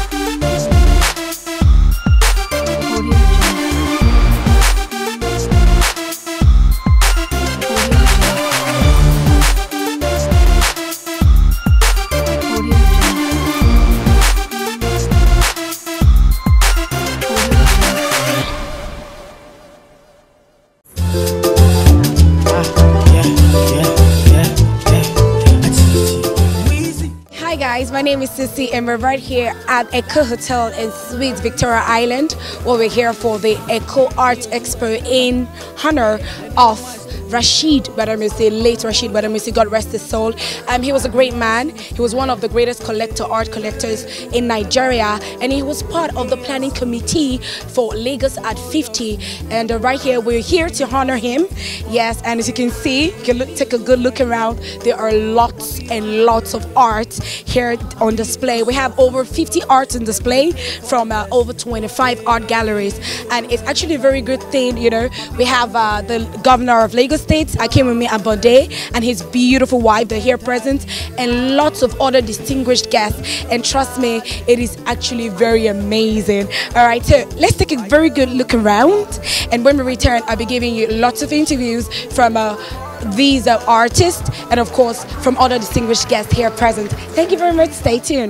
My name is Sissy and we're right here at Echo Hotel and Suites Victoria Island, where we're here for the Echo Art Expo in honor of Rashid Badamasi, late Rashid Badamasi, God rest his soul. He was a great man. He was one of the greatest art collectors in Nigeria, and he was part of the planning committee for Lagos at 50. And right here, we're here to honor him. Yes, and as you can see, you can take a good look around. There are lots and lots of art here on display. We have over 50 arts on display from over 25 art galleries, and it's actually a very good thing. You know, we have the governor of Lagos State, Akinwumi Ambode, and his beautiful wife. They're here present, and lots of other distinguished guests. And trust me, it is actually very amazing. All right, so let's take a very good look around, and when we return, I'll be giving you lots of interviews from these artists and of course from other distinguished guests here present. Thank you very much. Stay tuned.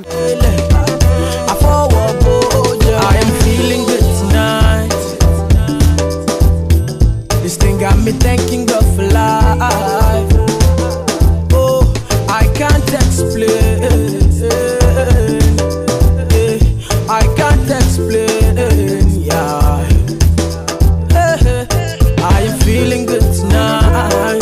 I am feeling good tonight. This thing got me thanking God for life. Oh, I can't explain. I can't explain. Yeah. I am feeling good tonight.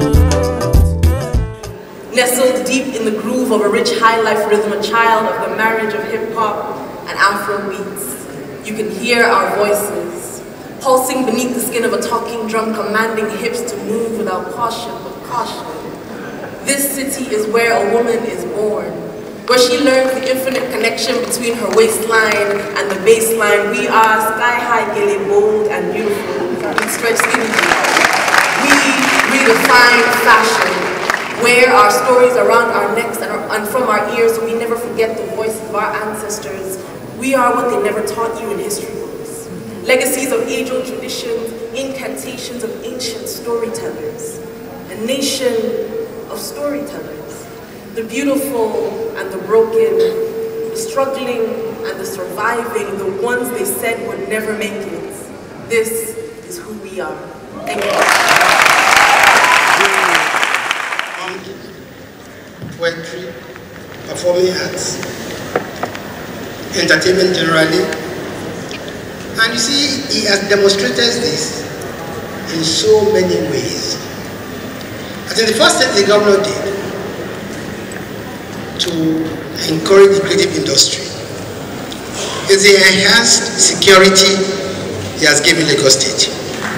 Nestled deep in the groove of a rich high life rhythm, a child of the marriage of hip-hop and Afro beats. You can hear our voices, pulsing beneath the skin of a talking drum, commanding hips to move without caution, but caution. This city is where a woman is born, where she learns the infinite connection between her waistline and the baseline. We are sky-high, gilly, bold, and beautiful, and stretched skinny. We redefine fashion, wear our stories around our necks and from our ears, so we never forget the voices of our ancestors. We are what they never taught you in history books. Legacies of age-old traditions, incantations of ancient storytellers. A nation of storytellers. The beautiful and the broken, the struggling and the surviving, the ones they said would never make it. This is who we are. Thank you. Poetry, performing arts, entertainment generally. And you see, he has demonstrated this in so many ways. I think the first thing the governor did to encourage the creative industry is the enhanced security he has given Lagos State.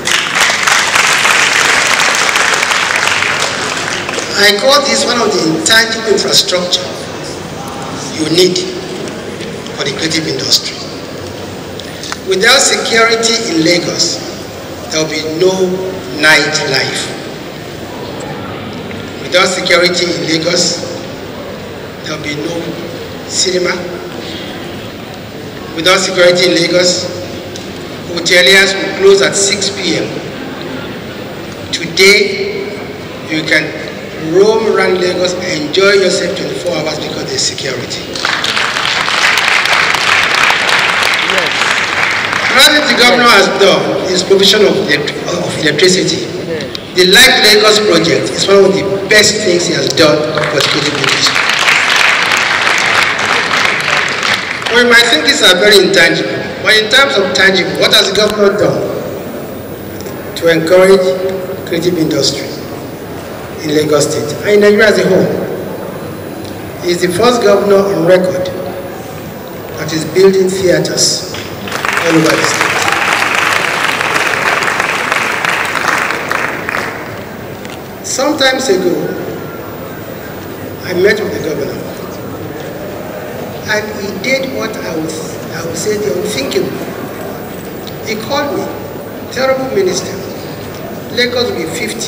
I call this one of the intangible infrastructure you need for the creative industry. Without security in Lagos, there will be no nightlife. Without security in Lagos, there will be no cinema. Without security in Lagos, hoteliers will close at 6 p.m. Today, you can roam around Lagos and enjoy yourself 24 hours because there's security. Yes. Another thing the governor has done is provision of electricity. Yes. The Light Lagos project is one of the best things he has done for the creative industry. Well, you might think these are very intangible, but in terms of tangible, what has the governor done to encourage creative industry in Lagos State and in Nigeria as a whole? He is the first governor on record that is building theaters all over the state. Some time ago, I met with the governor, and he did what I would say the unthinkable. He called me, terrible minister, Lagos will be 50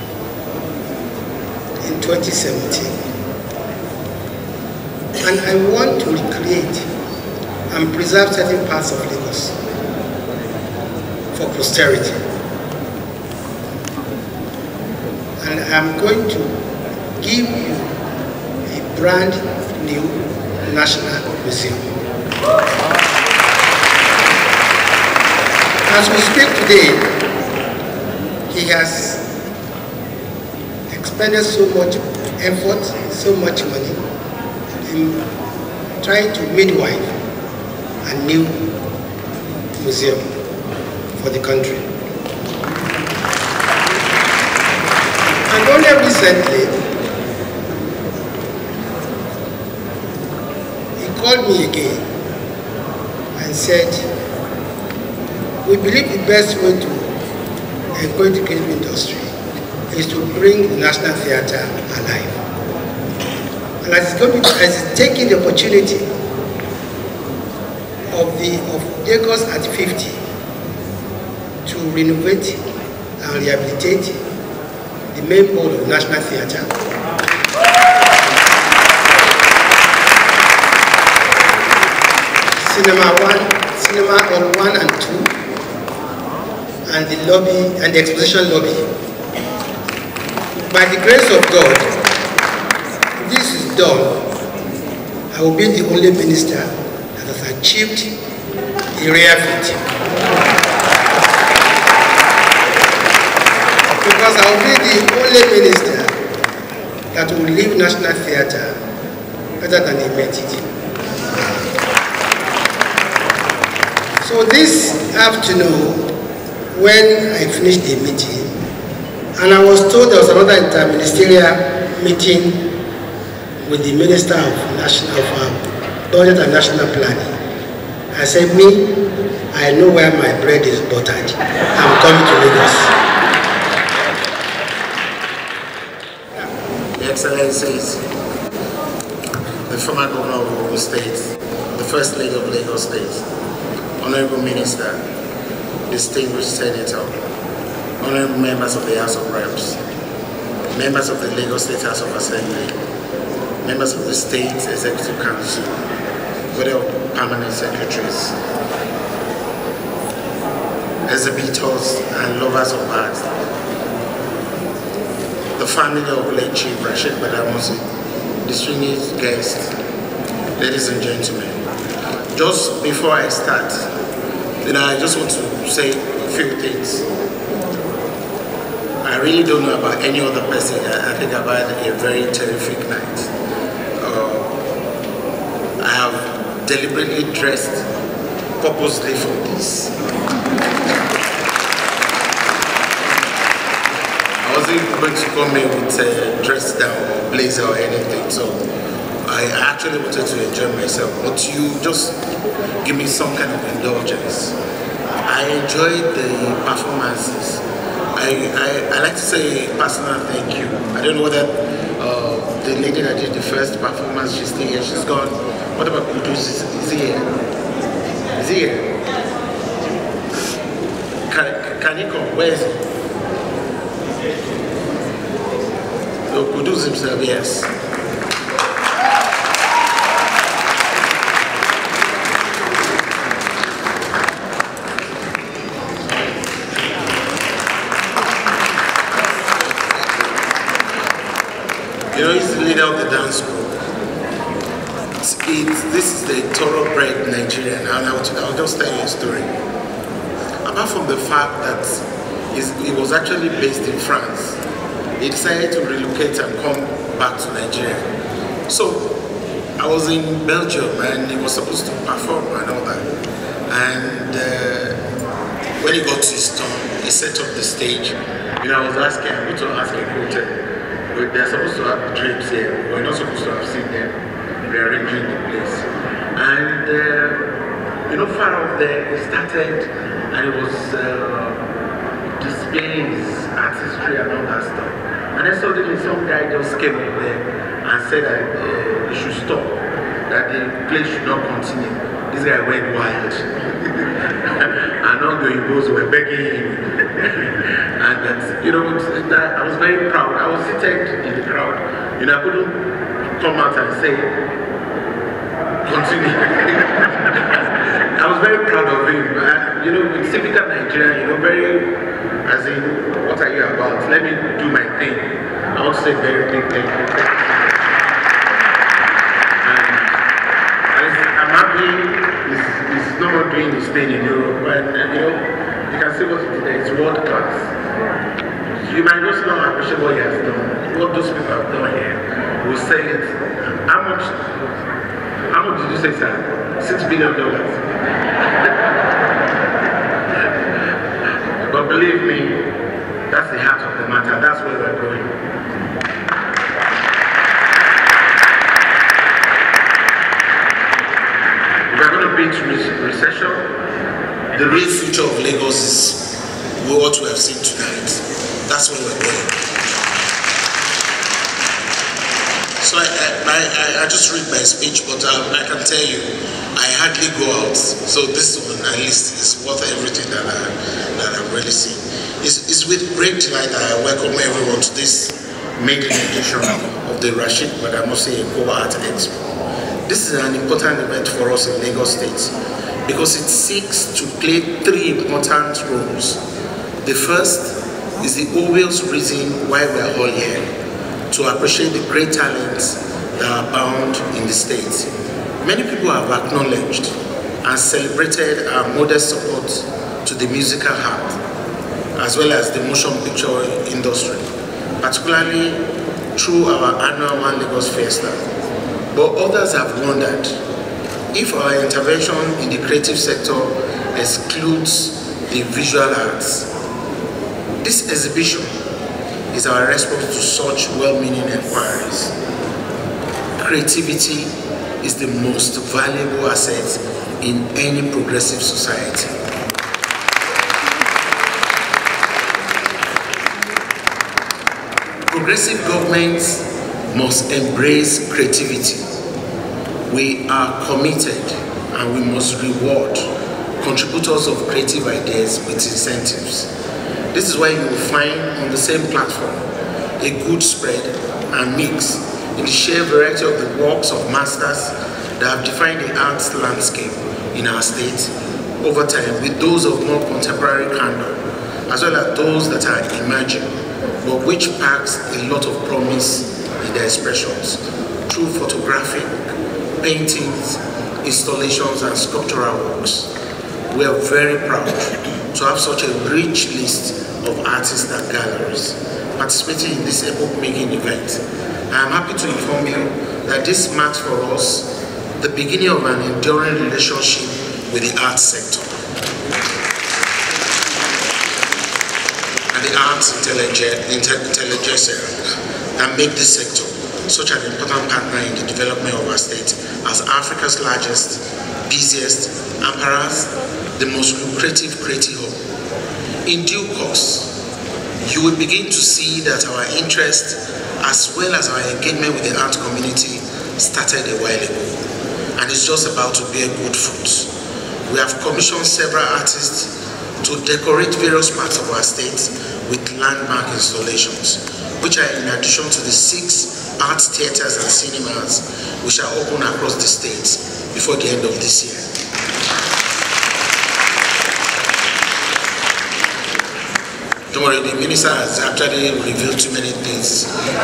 in 2017. And I want to recreate and preserve certain parts of Lagos for posterity. And I'm going to give you a brand new National Museum. As we speak today, he has expended so much effort, so much money in trying to midwife a new museum for the country. And only recently, he called me again and said, we believe the best way to encourage the creative industry is to bring the National Theatre alive. And as it's taking the opportunity of Lagos at 50 to renovate and rehabilitate the main board of National Theatre. Cinema Hall 1 and 2, and the lobby and the exposition lobby. By the grace of God, if this is done, I will be the only minister that has achieved a rare feat. Because I will be the only minister that will leave National Theatre better than he met it. So this afternoon, when I finished the meeting, and I was told there was another interministerial meeting with the Minister of Budget and National Planning. I said, I know where my bread is buttered. I'm coming to Lagos. Your Excellencies, the former Governor of Ogun State, the First Lady of Lagos State, Honorable Minister, distinguished Senator, honorable members of the House of Reps, members of the Lagos State House of Assembly, members of the State Executive Council, Board of Permanent Secretaries, exhibitors and lovers of art, the family of late Chief Rashid Badamosi, distinguished guests, ladies and gentlemen. Just before I start, I just want to say a few things. I really don't know about any other person. I think I've had a very terrific night. I have deliberately dressed purposely for this. I wasn't going to come in with a dress down or blazer or anything, so I actually wanted to enjoy myself, but you just give me some kind of indulgence. I enjoyed the performances. I like to say personal thank you. I don't know whether the lady that did the first performance, she's still here, she's gone. What about Kudus? Is he here? Is he here? Can he come? Where is he? So Kudus himself, yes. He's the leader of the dance group. This is the thoroughbred Nigerian, and I'll just tell you a story. Apart from the fact that he was actually based in France, he decided to relocate and come back to Nigeria. So I was in Belgium and he was supposed to perform and all that. And when he got to his turn, he set up the stage. I was asking, I'm going to ask a quote. They're supposed to have drinks here. We're not supposed to have seen them rearranging the place. And far off there, he started and it was displaying his artistry and all that stuff. And then suddenly some guy just came up there and said that he should stop, that the place should not continue. This guy went wild. And all the Igbos were begging him. And that, I was very proud. I was seated in the crowd. I couldn't come out and say, continue. very proud of him. You know, with typical Nigerian, you know, very, as in, what are you about? Let me do my thing. I want to say very big thank you. And I'm happy he's no more doing his thing in Europe, and you know, you can see what he did there. It's world class. You might just not appreciate what he has done, what those people have done here. We'll say it. How much did you say, sir? $6 billion. But believe me, that's the heart of the matter. That's where we're going. We're going to beat recession. The real future of Lagos is what we have seen tonight. That's where we're going. So I just read my speech, but I can tell you, I hardly go out. So this one, at least, is worth everything that I'm really seeing. It's with great delight that I welcome everyone to this maiden edition of the Rashid Badamasi Eco Art Expo. This is an important event for us in Lagos State because it seeks to play three important roles. The first is the obvious reason why we are all here, to appreciate the great talents that are bound in the state. Many people have acknowledged and celebrated our modest support to the musical art, as well as the motion picture industry, particularly through our annual One Lagos Fiesta. But others have wondered if our intervention in the creative sector excludes the visual arts. This exhibition is our response to such well-meaning inquiries. Creativity is the most valuable asset in any progressive society. Progressive governments must embrace creativity. We are committed and we must reward contributors of creative ideas with incentives. This is why you will find on the same platform a good spread and mix in the sheer variety of the works of masters that have defined the arts landscape in our state over time, with those of more contemporary candor, as well as those that are emerging, but which packs a lot of promise in their expressions through photographic, paintings, installations, and sculptural works. We are very proud to have such a rich list of artists and galleries participating in this epoch-making event. I am happy to inform you that this marks for us the beginning of an enduring relationship with the arts sector and the arts intelligentsia that make this sector such an important partner in the development of our state as Africa's largest, busiest, and perhaps the most lucrative creative hub. In due course, you will begin to see that our interest as well as our engagement with the art community started a while ago, and it's just about to bear good fruits. We have commissioned several artists to decorate various parts of our state with landmark installations, which are in addition to the 6 art theaters and cinemas which are open across the state before the end of this year. Don't worry, the minister has actually revealed too many things.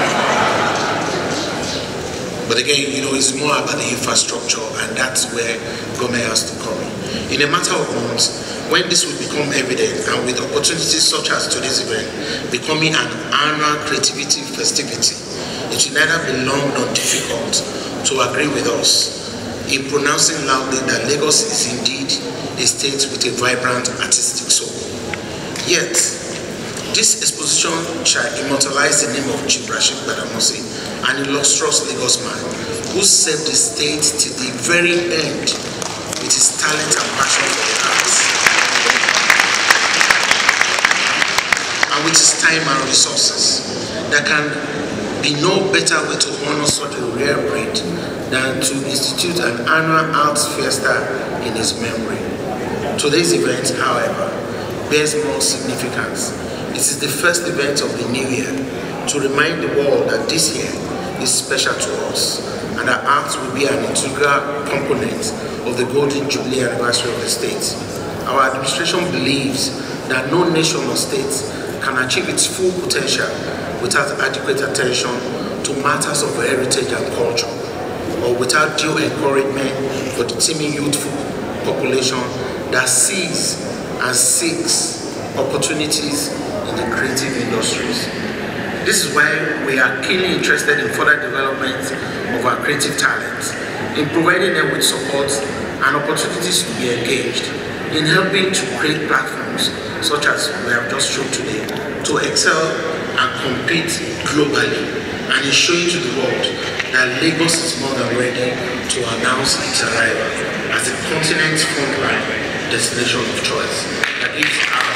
But again, you know, it's more about the infrastructure, and that's where government has to come in. In a matter of months, when this will become evident, and with opportunities such as today's event becoming an annual creativity festivity, it will neither be long nor difficult to agree with us in pronouncing loudly that Lagos is indeed a state with a vibrant artistic soul. Yet, this exposition shall immortalize the name of Chief Rashid Badamasi, an illustrious Lagos man who served the state till the very end with his talent and passion for the arts, and with his time and resources. There can be no better way to honor such a rare breed than to institute an annual arts fiesta in his memory. Today's event, however, bears more significance. It is the first event of the new year to remind the world that this year is special to us and that art will be an integral component of the Golden Jubilee anniversary of the state. Our administration believes that no nation or state can achieve its full potential without adequate attention to matters of heritage and culture, or without due encouragement for the teeming youthful population that sees and seeks opportunities in the creative industries. This is why we are keenly interested in further development of our creative talents, in providing them with support and opportunities to be engaged, in helping to create platforms such as we have just shown today, to excel and compete globally, and in showing to the world that Lagos is more than ready to announce its arrival as the continent's frontline destination of choice that gives art.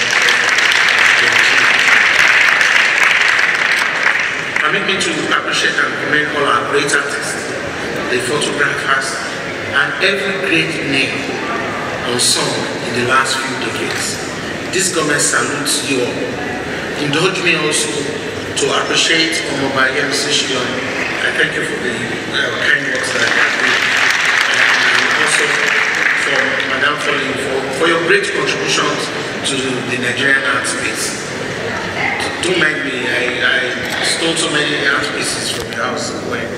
Permit me to appreciate and commend all our great artists, the photographers, and every great name unsung in the last few decades. This government salutes you all. Indulge me also to appreciate Omoba Yemisi Shilon. I thank you for the kind words that you have done. And also for Madam Foley for your great contributions to the Nigerian art space. Don't mind me, I stole so many art pieces from your house.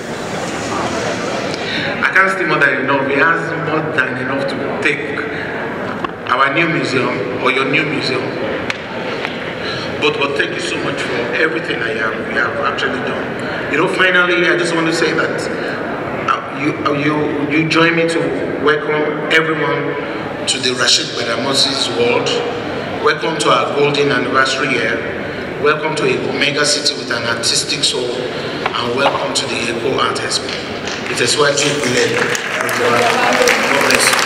I can't steal more than enough. He has more than enough to take our new museum or your new museum. But thank you so much for everything you have actually done. You know, finally, I just want to say that you join me to welcome everyone to the Rashid Gbadamosi's world. Welcome to our golden anniversary year. Welcome to a mega city with an artistic soul, and welcome to the Eco Art Expo. It is well led. God bless you.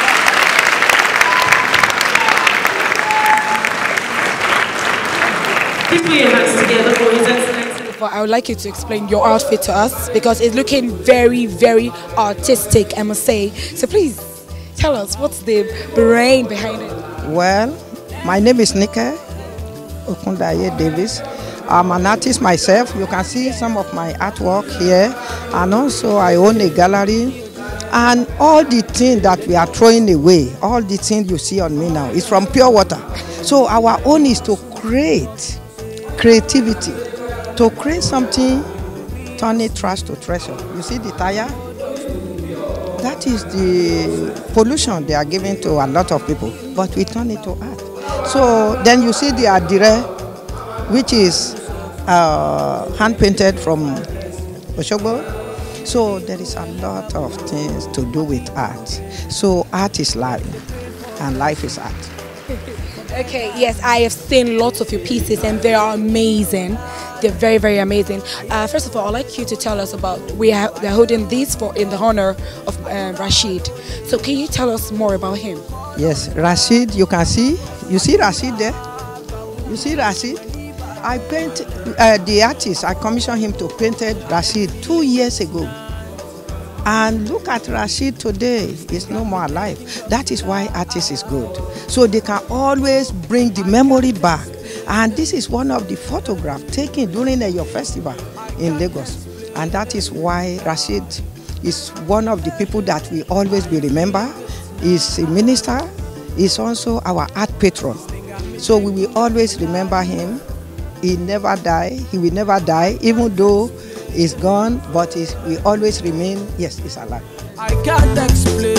Please put your hands together for His Excellency. I would like you to explain your outfit to us because it's looking very, very artistic, I must say. So please tell us what's the brain behind it. Well, my name is Nike Okundaye Davis. I'm an artist myself. You can see some of my artwork here, and also I own a gallery. And all the things that we are throwing away, all the things you see on me now, is from pure water. So our own is to create creativity, to create something, turning trash to treasure. You see the tire? That is the pollution they are giving to a lot of people, but we turn it to art. So then you see the adire, which is hand-painted from Osogbo. So there is a lot of things to do with art. So art is life, and life is art. Okay, yes, I have seen lots of your pieces and they are amazing. They're very, very amazing. First of all, I'd like you to tell us about, they're holding these in the honor of Rashid. So can you tell us more about him? Yes, Rashid, you can see. You see Rashid there? You see Rashid? I paint the artist, I commissioned him to paint Rashid 2 years ago. And look at Rashid today, he's no more alive. That is why artists is good. So they can always bring the memory back. And this is one of the photographs taken during your festival in Lagos. And that is why Rashid is one of the people that we always be remember. He's a minister, he's also our art patron. So we will always remember him. He never die, he will never die, even though he's gone, but we always remain, yes, he's alive. I can't explain.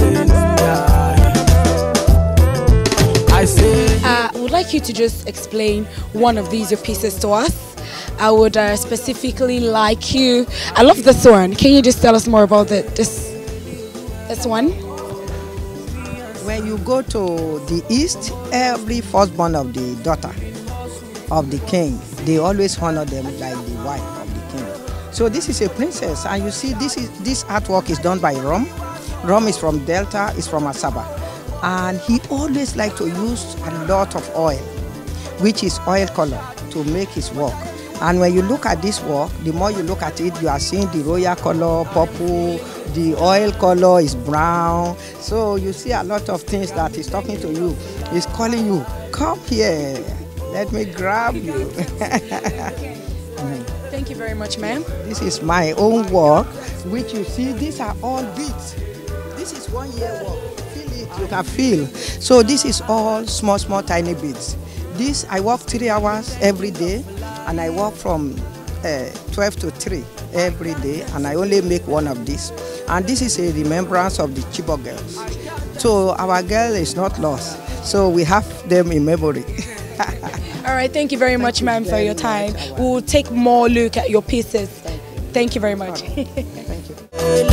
I say I would like you to just explain one of these pieces to us. I would specifically like you, I love this one. Can you just tell us more about this one? When you go to the east, every firstborn of the daughter of the king, they always honor them like the wife of the king. So this is a princess, and you see this artwork is done by Rom. Rom is from Delta, is from Asaba. And he always liked to use a lot of oil, which is oil color, to make his work. And when you look at this work, the more you look at it, you are seeing the royal color, purple, the oil color is brown. So you see a lot of things that he's talking to you. He's calling you, come here, let me grab you. Thank you you very much, ma'am. This is my own work, which you see, these are all beads. This is 1 year work. Feel it, you can feel. So this is all small, tiny beads. This, I work 3 hours every day, and I work from 12 to 3 every day, and I only make one of these. And this is a remembrance of the Chibok girls. So our girl is not lost. So we have them in memory. All right, thank you very much, ma'am, for your time. We'll take more look at your pieces. Thank you very much. Thank you.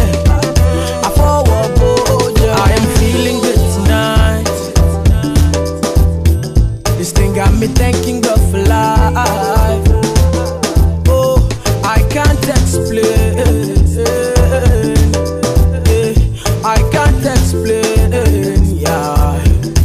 I am feeling good tonight. This thing got me thanking God for life. Oh, I can't explain. I can't explain. Yeah.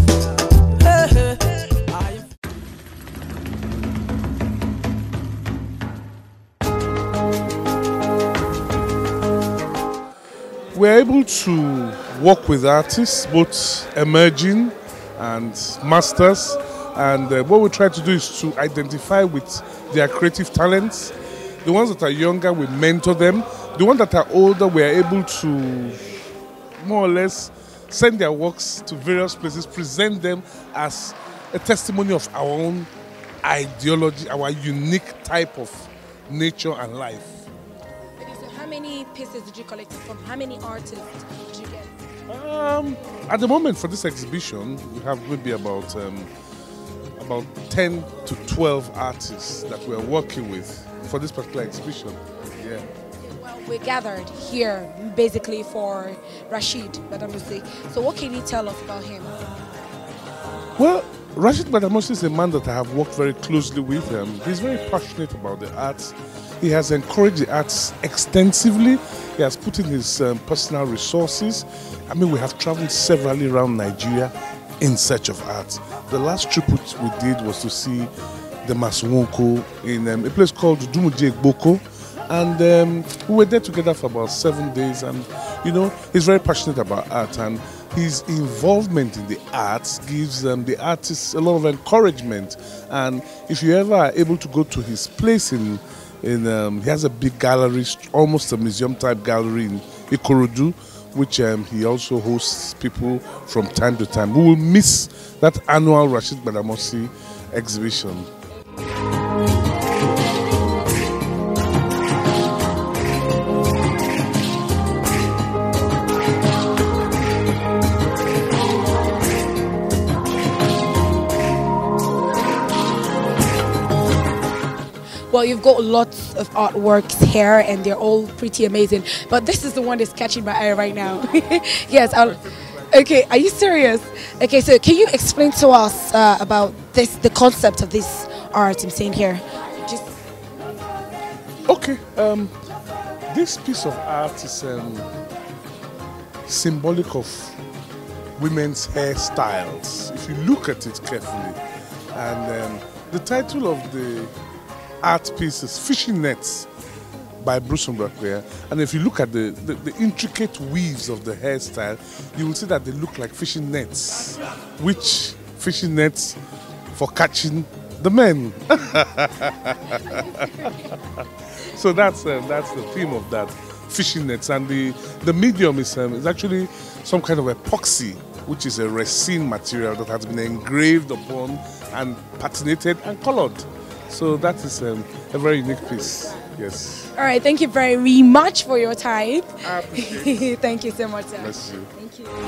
We're able to work with artists, both emerging and masters, and what we try to do is to identify with their creative talents. The ones that are younger, we mentor them. The ones that are older, we are able to more or less send their works to various places, present them as a testimony of our own ideology, our unique type of nature and life. How many pieces did you collect from? How many artists did you get? At the moment for this exhibition, we have maybe about 10 to 12 artists that we are working with for this particular exhibition. Yeah. Well, we're gathered here basically for Rashid Badamosi. So what can you tell us about him? Well, Rashid Badamosi is a man that I have worked very closely with. He's very passionate about the arts. He has encouraged the arts extensively. He has put in his personal resources. I mean, we have traveled severally around Nigeria in search of art. The last trip which we did was to see the Maswonko in a place called Dumuje Boko. And we were there together for about 7 days. And, you know, he's very passionate about art. And his involvement in the arts gives the artists a lot of encouragement. And if you ever are able to go to his place he has a big gallery, almost a museum-type gallery in Ikorodu, which he also hosts people from time to time. We will miss that annual Rashid Badamosi exhibition. Well, you've got lots of artworks here and they're all pretty amazing. But this is the one that's catching my eye right now. Yes. Okay, are you serious? Okay, so can you explain to us about the concept of this art I'm seeing here? Okay, this piece of art is symbolic of women's hairstyles, if you look at it carefully. And the title of the art piece is Fishing Nets by Bruce Mbakwe. And if you look at the intricate weaves of the hairstyle, you will see that they look like fishing nets. Which fishing nets for catching the men. So that's the theme of that, fishing nets. And the medium is actually some kind of epoxy, which is a resin material that has been engraved upon and patinated and colored. So that is a very unique piece, yes. All right, thank you very much for your time. I appreciate it. Thank you so much, sir. Bless you. Thank you.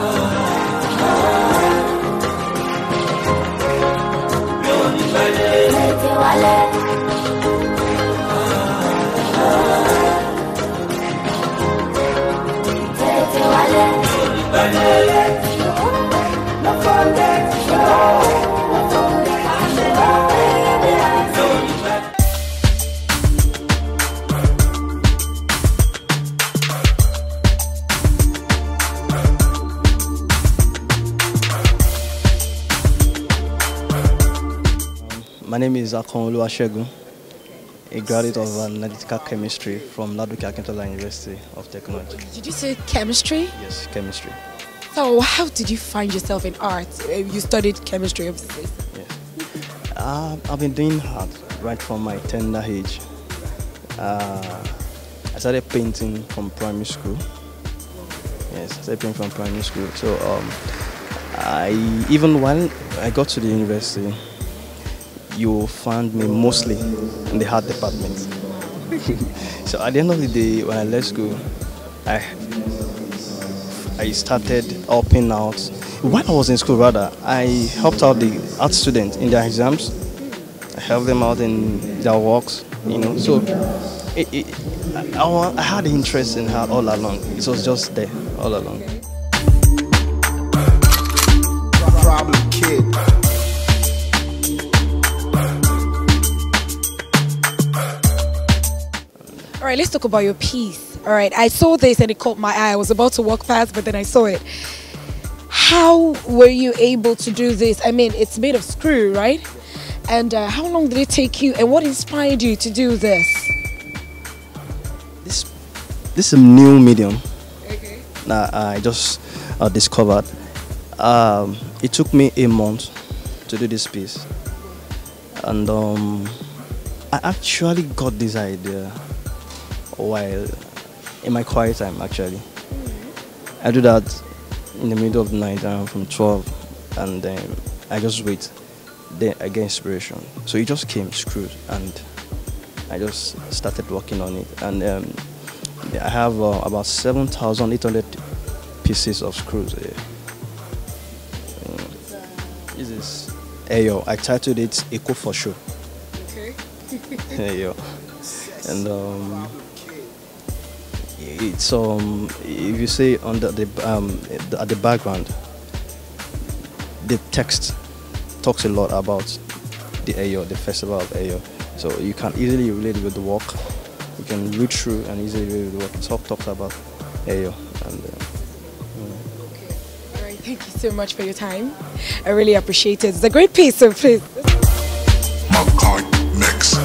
My name is Akon Oluwasegun, a graduate of analytical chemistry from Ladoke Akintola University of Technology. Did you say chemistry? Yes, chemistry. So how did you find yourself in art? You studied chemistry, obviously. Yes. I've been doing art right from my tender age. I started painting from primary school. Yes, I started painting from primary school. So even when I got to the university, you found me mostly in the art department. So at the end of the day, when I left school, I started helping out. When I was in school, rather, I helped out the art students in their exams. I helped them out in their works, you know. So I had interest in art all along. It was just there all along. Problem kid. All right, let's talk about your piece. All right, I saw this and it caught my eye. I was about to walk past, but then I saw it. How were you able to do this? I mean, it's made of screw, right? And how long did it take you? And what inspired you to do this? This is a new medium that I just discovered. It took me a month to do this piece, and I actually got this idea while in my quiet time. Actually, I do that in the middle of the night around from 12, and then I just wait. Then I get inspiration. So it just came screwed, and I just started working on it. And I have about 7,800 pieces of screws here. This is Ayo. I titled it Eco for Show. Okay. Ayo. And it's if you say under the at the background, the text talks a lot about the Ayo, the festival of Ayo. So you can easily relate with the work. You can read through and easily relate with the work. It talks about Ayo. And okay. All right. Thank you so much for your time. I really appreciate it. It's a great piece, so please. McCoy Mix.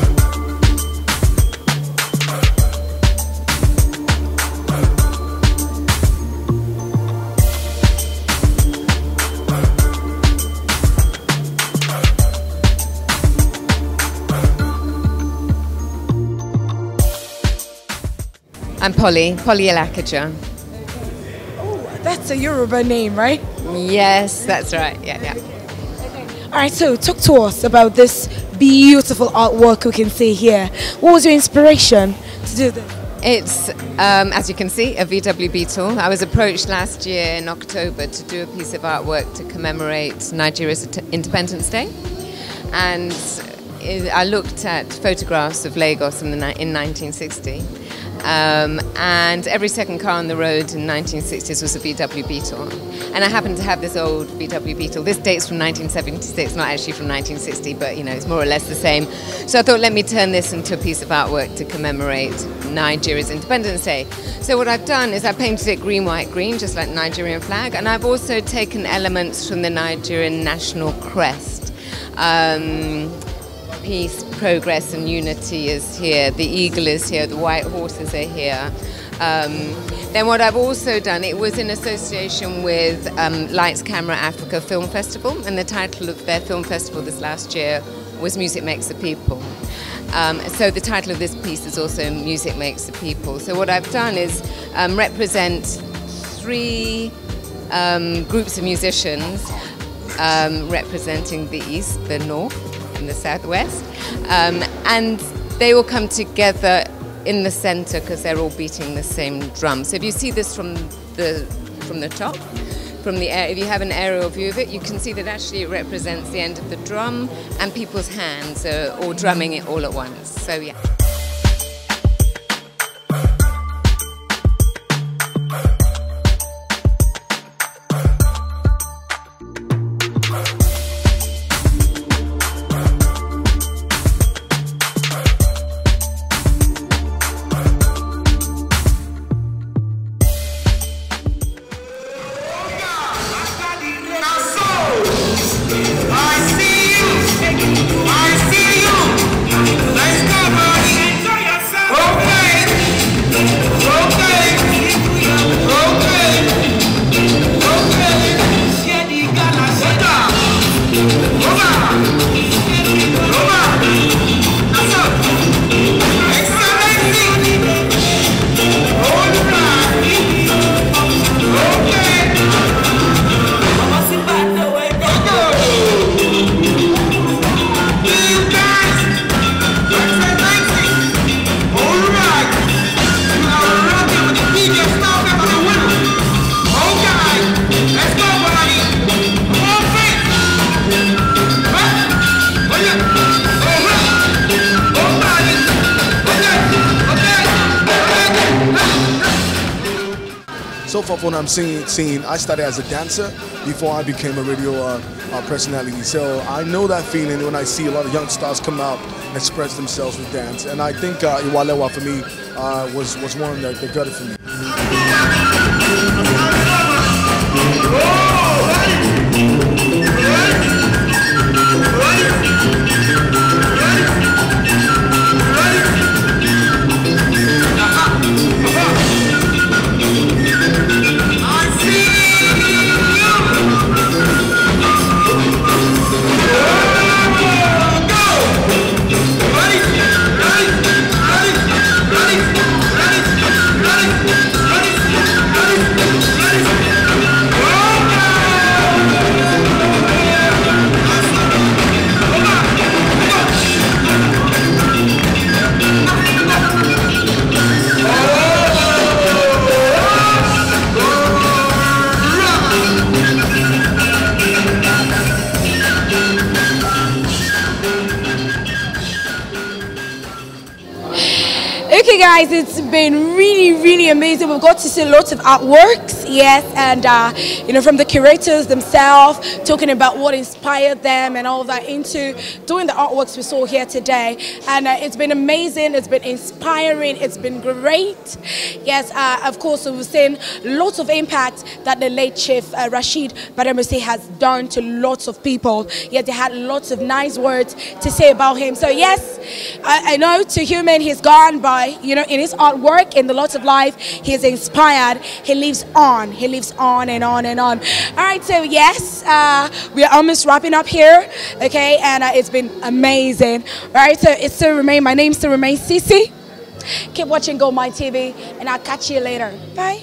I'm Polly Elakaja. Oh, that's a Yoruba name, right? Yes, that's right. Yeah. All right, so talk to us about this beautiful artwork we can see here. What was your inspiration to do this? It's, as you can see, a VW Beetle. I was approached last year in October to do a piece of artwork to commemorate Nigeria's Independence Day. And I looked at photographs of Lagos in 1960. And every second car on the road in the 1960s was a VW Beetle. And I happen to have this old VW Beetle. This dates from 1976, not actually from 1960, but you know, it's more or less the same. So I thought, let me turn this into a piece of artwork to commemorate Nigeria's Independence Day. So what I've done is I painted it green, white, green, just like the Nigerian flag. And I've also taken elements from the Nigerian national crest. Peace, progress and unity is here, the eagle is here, the white horses are here. Then what I've also done, it was in association with Lights Camera Africa Film Festival, and the title of their film festival this last year was Music Makes the People. So the title of this piece is also Music Makes the People. So what I've done is represent three groups of musicians representing the East, the North, in the Southwest, and they all come together in the center because they're all beating the same drum. So if you see this from the top, from the air, if you have an aerial view of it, you can see that actually it represents the end of the drum, and people's hands are all drumming it all at once. So yeah. I see you. Let's go, buddy. so far from what I'm seeing, I started as a dancer before I became a radio personality. So I know that feeling when I see a lot of young stars come out and express themselves with dance. And I think Iwalewa for me was one that got it for me. Okay guys, it's been really amazing. We've got to see lots of artworks, yes, and you know, from the curators themselves, talking about what inspired them and all that into doing the artworks we saw here today. And it's been amazing, it's been inspiring, it's been great. Yes, of course, we've seen lots of impact that the late Chief Rashid Badamasi has done to lots of people. Yet they had lots of nice words to say about him. So yes, I know to human he's gone, but you know, in his artwork, in the lots of life, he's inspired. He lives on and on and on. All right, so yes, we are almost wrapping up here, okay, and it's been amazing. All right, so it still remains, my name still remains Sisi. Keep watching Gold Mine TV, and I'll catch you later. Bye.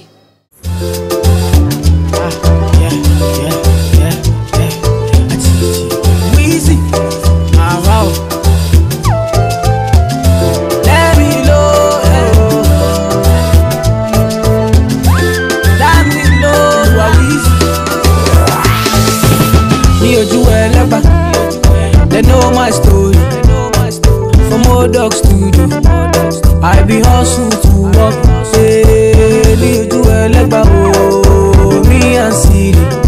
Weezy, they know my story. From old dog studio, I be hustle to work. Say, me and Siri.